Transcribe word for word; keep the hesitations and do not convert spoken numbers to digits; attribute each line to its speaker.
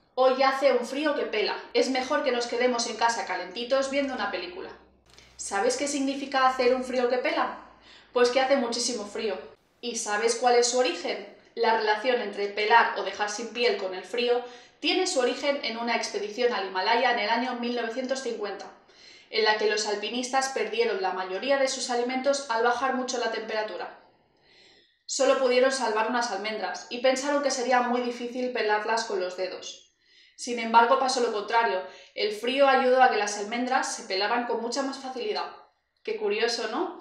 Speaker 1: Hoy hace un frío que pela. Es mejor que nos quedemos en casa calentitos viendo una película. ¿Sabes qué significa hacer un frío que pela? Pues que hace muchísimo frío. ¿Y sabes cuál es su origen? La relación entre pelar o dejar sin piel con el frío tiene su origen en una expedición al Himalaya en el año mil novecientos cincuenta, en la que los alpinistas perdieron la mayoría de sus alimentos al bajar mucho la temperatura. Solo pudieron salvar unas almendras y pensaron que sería muy difícil pelarlas con los dedos. Sin embargo, pasó lo contrario. El frío ayudó a que las almendras se pelaran con mucha más facilidad. Qué curioso, ¿no?